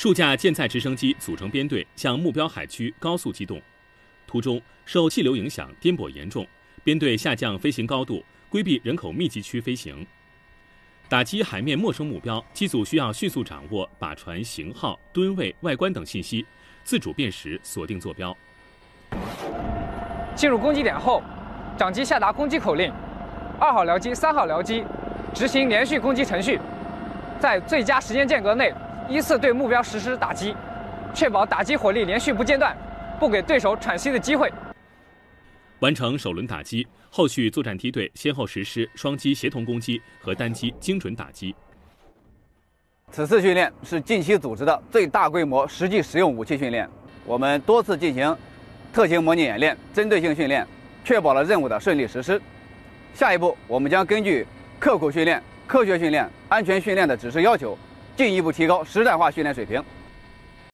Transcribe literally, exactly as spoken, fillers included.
数架舰载直升机组成编队向目标海区高速机动，途中受气流影响颠簸严重，编队下降飞行高度，规避人口密集区飞行。打击海面陌生目标，机组需要迅速掌握靶船型号、吨位、外观等信息，自主辨识锁定坐标。 进入攻击点后，长机下达攻击口令，二号僚机、三号僚机执行连续攻击程序，在最佳时间间隔内依次对目标实施打击，确保打击火力连续不间断，不给对手喘息的机会。 完成首轮打击，后续作战梯队先后实施双机协同攻击和单机精准打击。 此次训练是近期组织的最大规模实际使用武器训练，我们多次进行特情模拟演练、针对性训练，确保了任务的顺利实施。下一步，我们将根据刻苦训练、科学训练、安全训练的指示要求，进一步提高实战化训练水平。